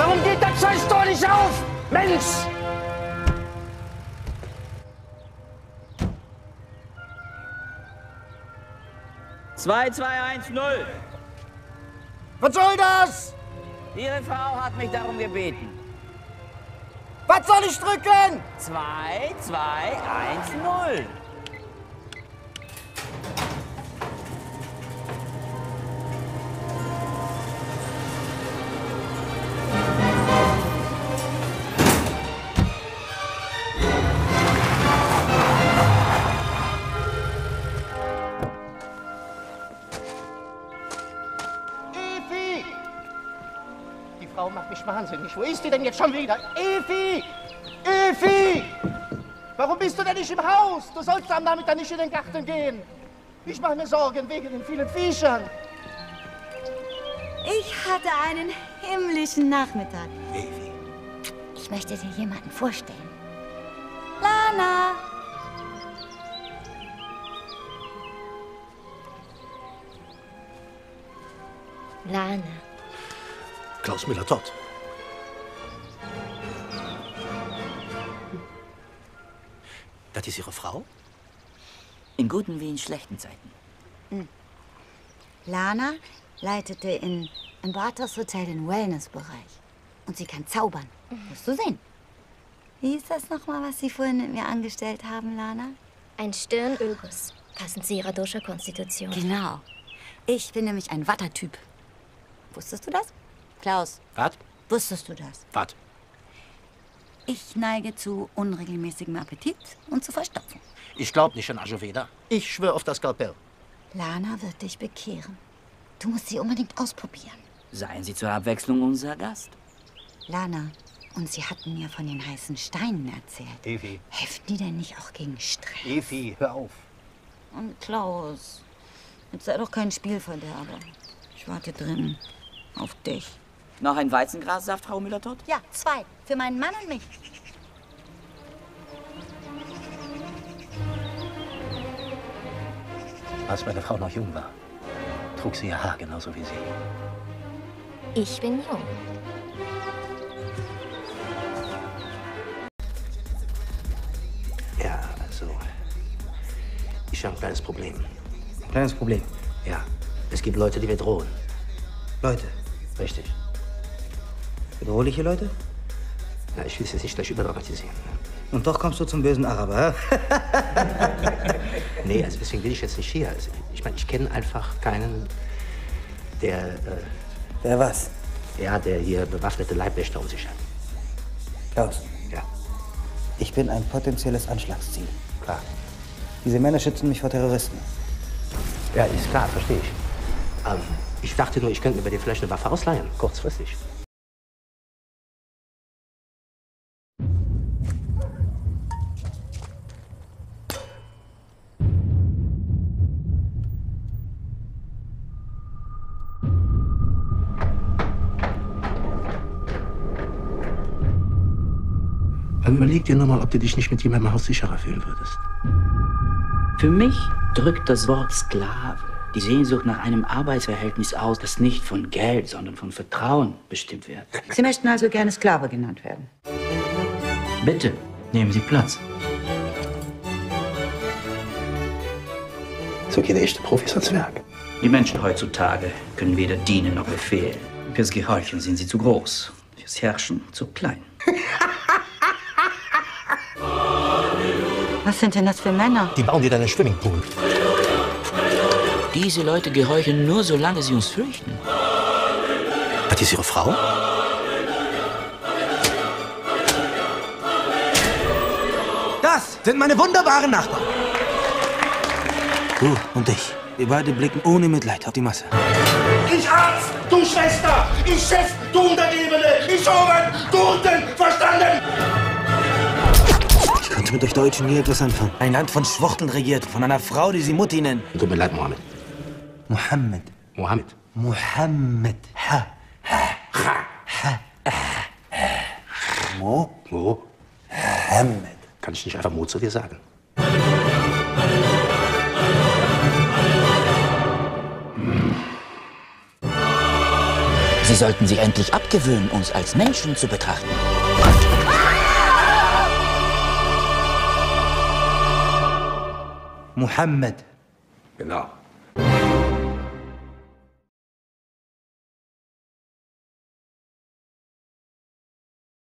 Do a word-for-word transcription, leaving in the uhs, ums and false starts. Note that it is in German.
Warum geht das Scheißtor nicht auf? Mensch! zwei zwei eins null. Was soll das? Ihre Frau hat mich darum gebeten. Was soll ich drücken? zwei zwei eins null. Frau macht mich wahnsinnig. Wo ist die denn jetzt schon wieder? Evi! Evi! Warum bist du denn nicht im Haus? Du sollst am Nachmittag nicht in den Garten gehen. Ich mache mir Sorgen wegen den vielen Viechern. Ich hatte einen himmlischen Nachmittag. Evi. Ich möchte dir jemanden vorstellen. Lana! Lana. Klaus Müller-Todt. Das ist Ihre Frau? In guten wie in schlechten Zeiten. Hm. Lana leitete in im Bathos Hotel den Wellnessbereich. Und sie kann zaubern. Musst du sehen. Wie ist das nochmal, was Sie vorhin mit mir angestellt haben, Lana? Ein Stirnölguss. Passend zu Ihrer Dosha-Konstitution. Genau. Ich bin nämlich ein Wattertyp. Wusstest du das? Klaus. Was? Wusstest du das? Was? Ich neige zu unregelmäßigem Appetit und zu Verstopfung. Ich glaub nicht an Ayurveda. Ich schwöre auf das Skalpell. Lana wird dich bekehren. Du musst sie unbedingt ausprobieren. Seien Sie zur Abwechslung unser Gast. Lana, und Sie hatten mir von den heißen Steinen erzählt. Evi. Helfen die denn nicht auch gegen Stress? Evi, hör auf. Und Klaus, jetzt sei doch kein Spielverderber. Ich warte drin. Auf dich. Noch ein Weizengrassaft, Frau Müller-Todt? Ja, zwei. Für meinen Mann und mich. Als meine Frau noch jung war, trug sie ihr Haar genauso wie Sie. Ich bin jung. Ja, also, ich habe ein kleines Problem. Kleines Problem. Ja, es gibt Leute, die mir drohen. Leute. Richtig. Bedrohliche Leute? Ja, ich will es jetzt nicht gleich überdramatisieren. Ne? Und doch kommst du zum bösen Araber, hä? Nee, also deswegen bin ich jetzt nicht hier. Also, ich meine, ich kenne einfach keinen, der... Äh, der was? Ja, der hier bewaffnete Leibwächter um sich hat. Klaus. Ja. Ich bin ein potenzielles Anschlagsziel. Klar. Diese Männer schützen mich vor Terroristen. Ja, ist klar, verstehe ich. Ähm, ich dachte nur, ich könnte mir bei dir vielleicht eine Waffe ausleihen, kurzfristig. Dann überleg dir nochmal, ob du dich nicht mit jemandem im Haus sicherer fühlen würdest. Für mich drückt das Wort Sklave die Sehnsucht nach einem Arbeitsverhältnis aus, das nicht von Geld, sondern von Vertrauen bestimmt wird. Sie möchten also gerne Sklave genannt werden. Bitte, nehmen Sie Platz. So geht der echte Profis ans Werk. Die Menschen heutzutage können weder dienen noch befehlen. Fürs Gehorchen sind sie zu groß, fürs Herrschen zu klein. Was sind denn das für Männer? Die bauen dir deinen Swimmingpool. Diese Leute gehorchen nur, solange sie uns fürchten. Das ist Ihre Frau? Das sind meine wunderbaren Nachbarn. Du und ich. Wir beide blicken ohne Mitleid auf die Masse. Ich Arzt, du Schwester! Ich Chef, du Untergebene! Ich Oben, du unten! Verstanden? Ich konnte mit euch Deutschen nie etwas anfangen. Ein Land von Schwuchteln regiert, von einer Frau, die sie Mutti nennen. Tut mir leid, Mohammed. Mohammed. Mohammed. Mohammed. Ha. Ha. Ha. Ha. Mo. Mo. Mohammed. Kann ich nicht einfach Mo zu dir sagen? Sie sollten sich endlich abgewöhnen, uns als Menschen zu betrachten. Muhammad. Genau.